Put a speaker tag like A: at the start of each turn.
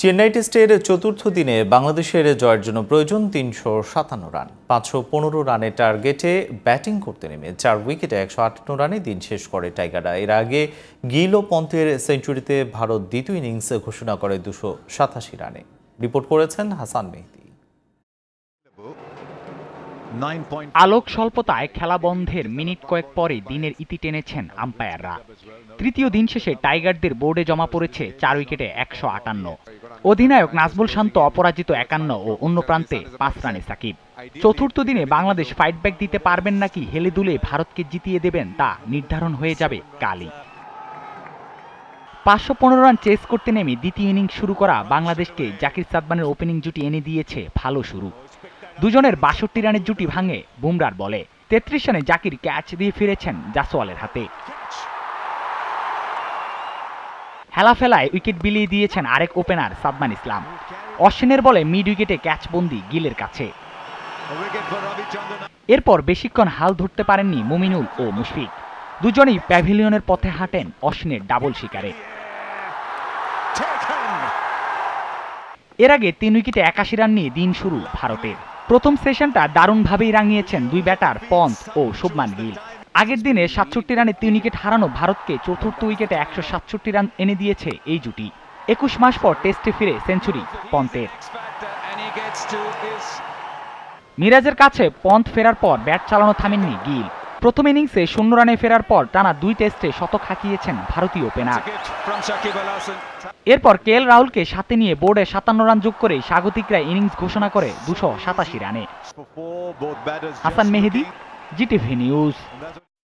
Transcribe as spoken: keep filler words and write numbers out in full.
A: চেন্নাই টেস্টের চতুর্থ দিনে বাংলাদেশের জয়ের জন্য প্রয়োজন তিনশো সাতান্ন রান। পাঁচশো পনেরো রানের টার্গেটে ব্যাটিং করতে নেমে চার উইকেটে একশো আটান্ন রানে দিন শেষ করে টাইগাররা। এর আগে গিল ও পন্থের সেঞ্চুরিতে ভারত দ্বিতীয় ইনিংস ঘোষণা করে দুশো সাতাশি রানে। রিপোর্ট করেছেন হাসান মেহেদী।
B: আলোক স্বল্পতায় খেলা বন্ধের মিনিট কয়েক পরে দিনের ইতি টেনেছেন আম্পায়াররা। তৃতীয় দিন শেষে টাইগারদের বোর্ডে জমা পড়েছে চার উইকেটে একশো আটান্ন। অধিনায়ক নাজমুল শান্ত অপরাজিত একান্ন ও অন্য প্রান্তে পাঁচ রানে সাকিব। চতুর্থ দিনে বাংলাদেশ ফাইট ব্যাক দিতে পারবেন নাকি হেলে দুলে ভারতকে জিতিয়ে দেবেন তা নির্ধারণ হয়ে যাবে কালই। পাঁচশো পনেরো রান চেস করতে নেমে দ্বিতীয় ইনিংস শুরু করা বাংলাদেশকে জাকির সাদমানের ওপেনিং জুটি এনে দিয়েছে ভালো শুরু। দুজনের বাষট্টি রানের জুটি ভাঙে বুমরার বলে। তেত্রিশ রানে জাকির ক্যাচ দিয়ে ফিরেছেন জাসওয়ালের হাতে। হেলাফেলায় উইকেট বিলিয়ে দিয়েছেন আরেক ওপেনার সাদমান ইসলাম। অশ্বিনের বলে মিড উইকেটে ক্যাচবন্দি গিলের কাছে। এরপর বেশিক্ষণ হাল ধরতে পারেননি মুমিনুল ও মুশফিক। দুজনেই প্যাভিলিয়নের পথে হাঁটেন অশ্বিনের ডাবল শিকারে। এর আগে তিন উইকেটে একাশি রান নিয়ে দিন শুরু ভারতের। প্রথম সেশনটা দারুণভাবেই রাঙিয়েছেন দুই ব্যাটার পন্থ ও শুভমান গিল। আগের দিনে সাতষট্টি রানে তিন উইকেট হারানো ভারতকে চতুর্থ উইকেটে একশো সাতষট্টি রান এনে দিয়েছে এই জুটি। একুশ মাস পর টেস্টে ফিরে সেঞ্চুরি পন্থের। মিরাজের কাছে পন্থ ফেরার পর ব্যাট চালানো থামেননি গিল। প্রথম ইনিংসে শূন্য রানে ফেরার পর টানা দুই টেস্টে শতক হাঁকিয়েছেন ভারতীয় ওপেনার। এরপর কে এল রাহুলকে সাথে নিয়ে বোর্ডে সাতান্ন রান যোগ করে স্বাগতিকরা ইনিংস ঘোষণা করে দুশো সাতাশি রানে। Hasan Mehedi, GTV news.